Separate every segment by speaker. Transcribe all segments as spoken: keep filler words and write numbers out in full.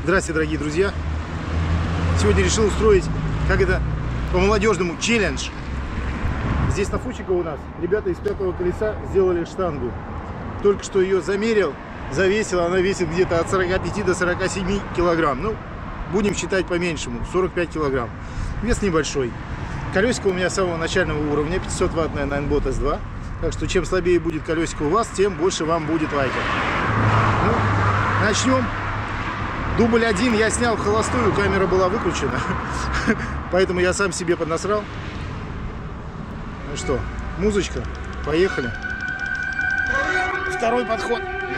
Speaker 1: Здравствуйте, дорогие друзья! Сегодня решил устроить, как это по-молодежному, челлендж. Здесь на Фучико у нас ребята из пятого колеса сделали штангу. Только что ее замерил, завесил, она весит где-то от сорока пяти до сорока семи килограмм. Ну, будем считать по-меньшему, сорок пять килограмм. Вес небольшой. Колесико у меня самого начального уровня, пятьсот ваттная Ninebot эс два. Так что чем слабее будет колесико у вас, тем больше вам будет лайков. Ну, начнем. Дубль один я снял в холостую, камера была выключена. Поэтому я сам себе поднасрал. Ну что, музычка, поехали. Второй подход.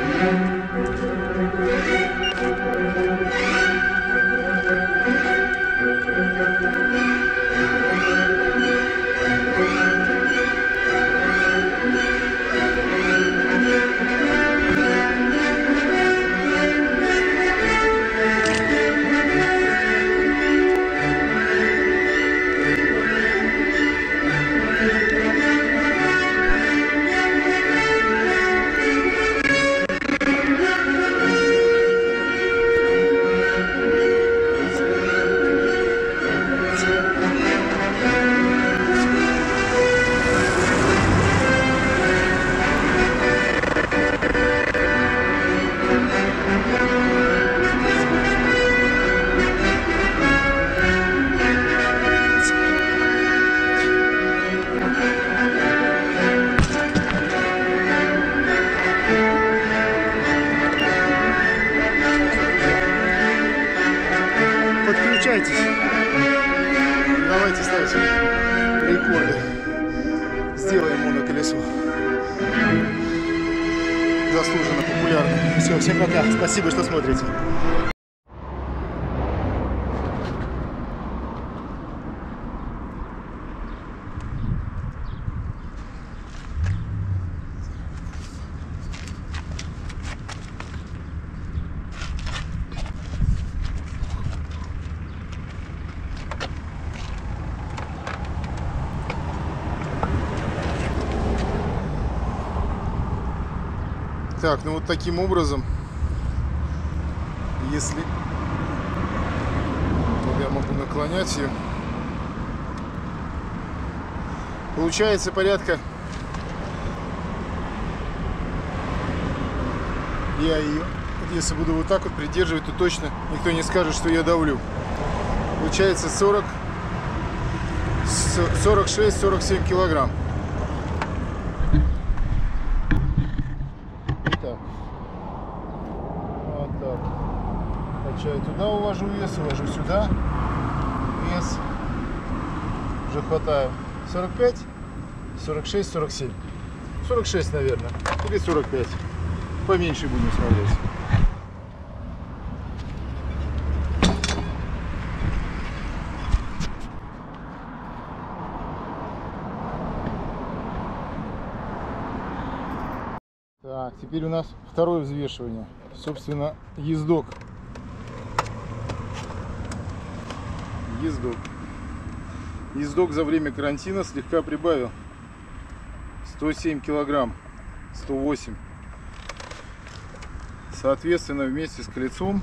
Speaker 1: Подключайтесь. Давайте ставить рекорды. Сделаем моноколесо. Заслуженно популярно. Все, всем пока. Спасибо, что смотрите. Так, ну вот таким образом, если вот я могу наклонять ее, получается порядка, я ее, если буду вот так вот придерживать, то точно никто не скажет, что я давлю. Получается сорок, сорок шесть — сорок семь килограмм. Качаю туда, увожу вес, увожу сюда. Вес. Уже хватаю. сорок пять, сорок шесть, сорок семь. сорок шесть, наверное. Или сорок пять. Поменьше будем смотреть. Так, теперь у нас второе взвешивание. Собственно, ездок. Ездок. Ездок за время карантина слегка прибавил. сто семь килограмм. сто восемь. Соответственно, вместе с колесом,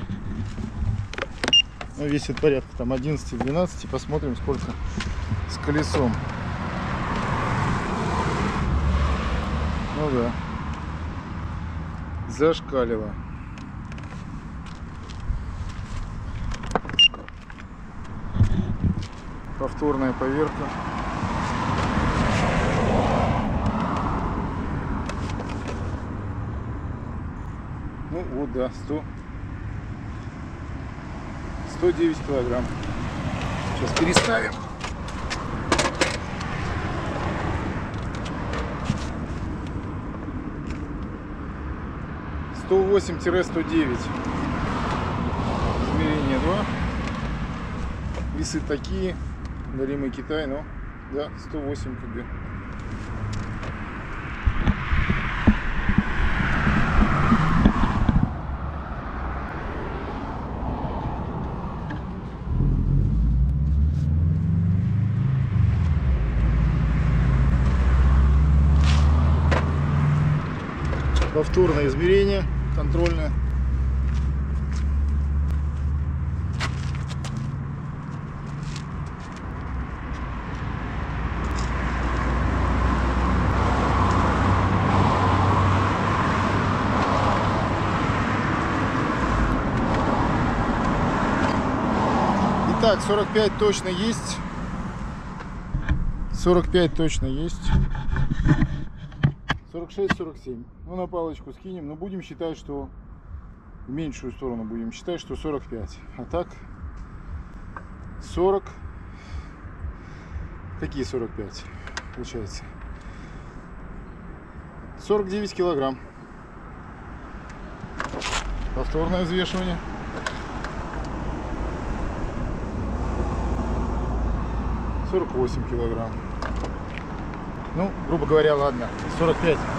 Speaker 1: ну, весит порядка там одиннадцать-двенадцать. Посмотрим, сколько с колесом. Ну да. Зашкалило. Повторная поверка. Ну вот, да, сто, сто девять килограмм. Сейчас переставим. сто восемь — сто девять. Измерение два. Весы такие. Даримый Китай, но да, сто восемь кг. Повторное измерение, контрольное. Так, сорок пять точно есть. сорок пять точно есть. сорок шесть сорок семь. Ну, на палочку скинем. Но будем считать, что в меньшую сторону будем считать, что сорок пять. А так сорок. Какие сорок пять? Получается сорок девять килограмм. Повторное взвешивание. сорок восемь килограмм. Ну, грубо говоря, ладно, сорок пять.